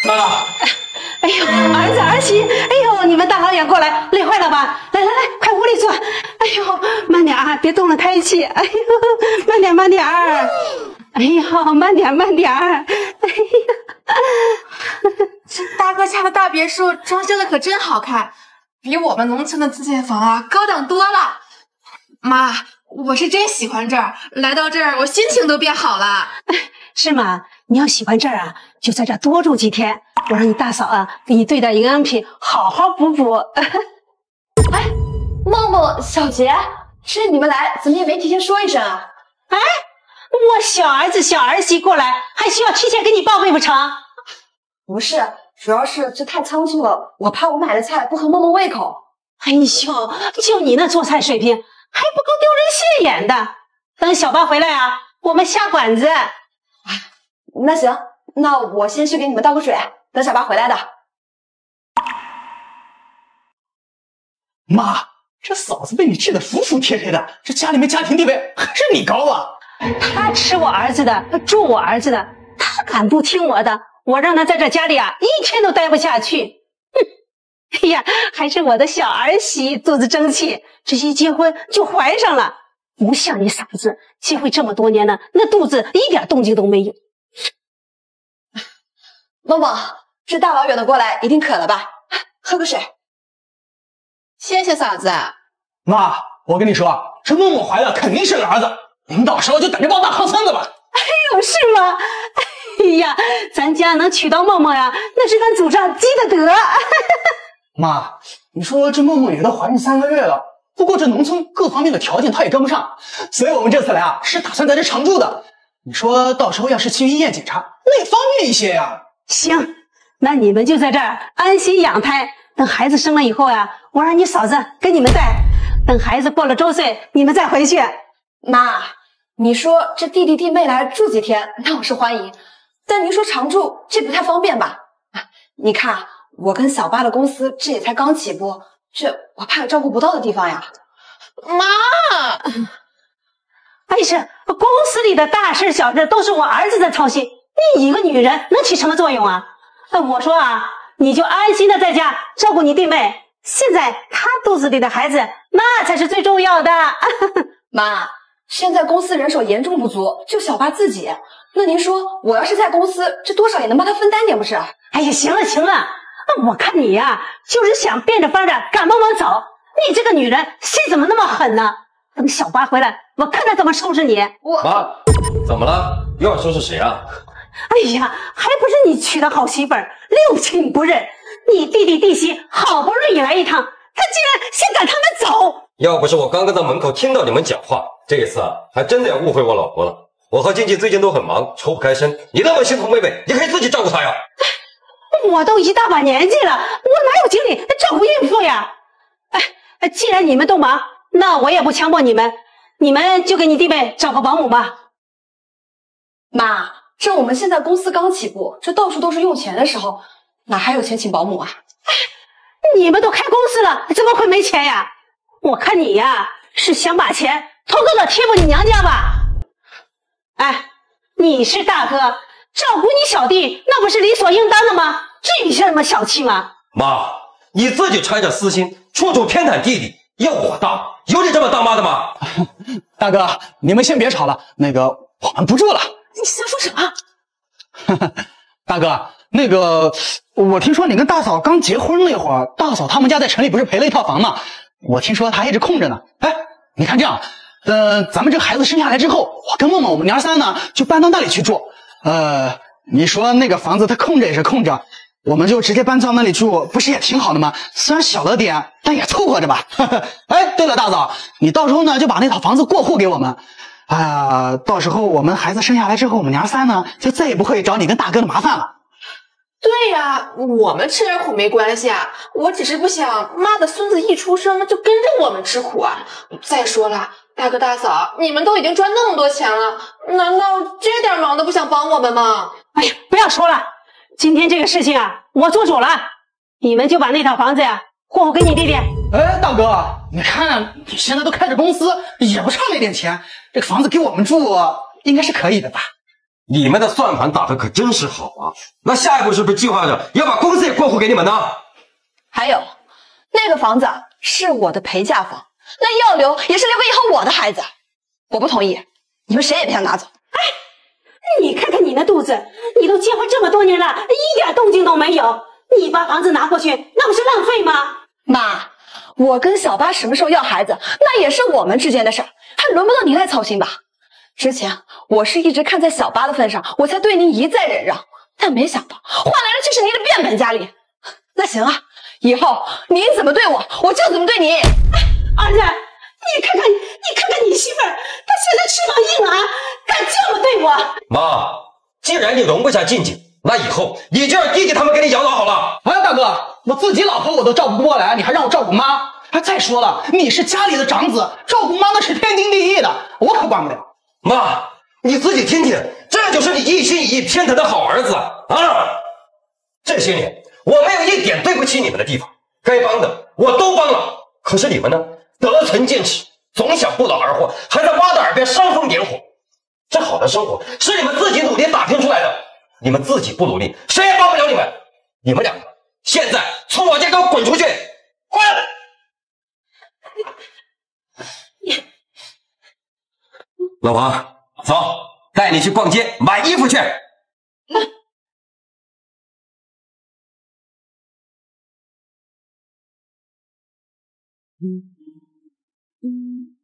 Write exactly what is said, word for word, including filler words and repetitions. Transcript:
妈。 哎呦，儿子儿媳，哎呦，你们大老远过来，累坏了吧？来来来，快屋里坐。哎呦，慢点啊，别动了胎气。哎呦，慢点慢点儿。哎呦，慢点慢点儿。哎呀， 这大哥家的大别墅装修的可真好看，比我们农村的自建房啊高档多了。妈，我是真喜欢这儿，来到这儿我心情都变好了。 是吗？你要喜欢这儿啊，就在这儿多住几天。我让你大嫂啊给你兑点营养品，好好补补。 哎，梦梦、小杰，是你们来，怎么也没提前说一声啊？ 哎，我小儿子、小儿媳过来，还需要提前给你报备不成？ 不是，主要是这太仓促了，我怕我买的菜不合梦梦胃口。 哎呦，就你那做菜水平，还不够丢人现眼的。等小八回来啊，我们下馆子。 那行，那我先去给你们倒个水，等小八回来的。 妈，这嫂子被你治得服服帖帖的，这家里面家庭地位还是你高啊！ 他吃我儿子的，住我儿子的，他敢不听我的？我让他在这家里啊，一天都待不下去。哼！哎呀，还是我的小儿媳肚子争气，这一结婚就怀上了，不像你嫂子，结婚这么多年了，那肚子一点动静都没有。 梦梦，这大老远的过来，一定渴了吧？喝个水。 谢谢嫂子。 妈，我跟你说，这梦梦怀了肯定是个儿子，您到时候就等着抱大胖孙子吧。 哎呦，是吗？哎呀，咱家能娶到梦梦呀，那是咱祖上积的德。 妈，你说这梦梦也都怀孕三个月了，不过这农村各方面的条件她也跟不上，所以我们这次来啊，是打算在这常住的。你说到时候要是去医院检查，那也方便一些呀。 行，那你们就在这儿安心养胎，等孩子生了以后呀，我让你嫂子跟你们带，等孩子过了周岁，你们再回去。 妈，你说这弟弟弟妹来住几天，那我是欢迎，但您说常住，这不太方便吧？你看，我跟小八的公司这也才刚起步，这我怕有照顾不到的地方呀。 妈， 哎呀，公司里的大事小事都是我儿子在操心，你一个女人能起什么作用啊？我说啊，你就安心的在家照顾你弟妹，现在她肚子里的孩子那才是最重要的。 妈，现在公司人手严重不足，就小八自己，那您说我要是在公司，这多少也能帮他分担点不是？ 哎呀，行了行了，我看你呀、啊，就是想变着法的赶梦梦走，你这个女人心怎么那么狠呢？等小八回来，我看他怎么收拾你。 我妈，怎么了？又要收拾谁啊？ 哎呀，还不是你娶的好媳妇儿，六亲不认，你弟弟弟媳好不容易来一趟，他竟然先赶他们走。 要不是我刚刚在门口听到你们讲话，这一次啊，还真的要误会我老婆了。我和静静最近都很忙，抽不开身，你那么心疼妹妹，你可以自己照顾她呀。 我都一大把年纪了，我哪有精力照顾孕妇呀？哎，既然你们都忙，那我也不强迫你们，你们就给你弟妹找个保姆吧。 妈，这我们现在公司刚起步，这到处都是用钱的时候，哪还有钱请保姆啊？ 你们都开公司了，怎么会没钱呀？我看你呀，是想把钱偷偷的贴补你娘家吧？哎，你是大哥，照顾你小弟，那不是理所应当的吗？至于这么小气吗？ 妈，你自己揣着私心，处处偏袒弟弟，要我当，有你这么当妈的吗？ 大哥，你们先别吵了，那个我们不住了。 你在说什么？ 大哥，那个我听说你跟大嫂刚结婚那会儿，大嫂他们家在城里不是赔了一套房吗？我听说她一直空着呢。哎，你看这样，呃，咱们这个孩子生下来之后，我跟梦梦我们娘仨呢就搬到那里去住。呃，你说那个房子它空着也是空着，我们就直接搬到那里住，不是也挺好的吗？虽然小了点，但也凑合着吧。哎，对了，大嫂，你到时候呢就把那套房子过户给我们。哎呀，到时候我们孩子生下来之后，我们娘仨呢就再也不会找你跟大哥的麻烦了。 对呀，我们吃点苦没关系啊，我只是不想妈的孙子一出生就跟着我们吃苦啊。再说了，大哥大嫂，你们都已经赚那么多钱了，难道这点忙都不想帮我们吗？ 哎呀，不要说了，今天这个事情啊，我做主了，你们就把那套房子呀过户给你弟弟。 哎，大哥，你看你现在都开着公司，也不差那点钱，这个房子给我们住应该是可以的吧？ 你们的算盘打得可真是好啊！那下一步是不是计划着要把公司也过户给你们呢？ 还有，那个房子是我的陪嫁房，那要留也是留给以后我的孩子。我不同意，你们谁也别想拿走。 哎，你看看你那肚子，你都结婚这么多年了，一点动静都没有。你把房子拿过去，那不是浪费吗？ 妈，我跟小八什么时候要孩子，那也是我们之间的事儿，还轮不到您来操心吧？之前我是一直看在小八的份上，我才对您一再忍让，但没想到换来的却是您的变本加厉。那行啊，以后您怎么对我，我就怎么对您。 儿子，你看看，你看看你媳妇儿，她现在翅膀硬啊，敢这么对我？ 妈，既然你容不下静静，那以后你就让弟弟他们给你养老好了。 哎，大哥，我自己老婆我都照顾不过来，你还让我照顾妈？哎，再说了，你是家里的长子，照顾妈那是天经地义的，我可管不了。 妈，你自己听听，这就是你一心一意偏疼的好儿子啊！这些年我没有一点对不起你们的地方，该帮的我都帮了，可是你们呢，得寸进尺，总想不劳而获，还在妈的耳边煽风点火。这好的生活是你们自己努力打拼出来的，你们自己不努力，谁也帮不了你们。你们两个现在从我家给我滚出去！滚！老婆，走，带你去逛街买衣服去。嗯嗯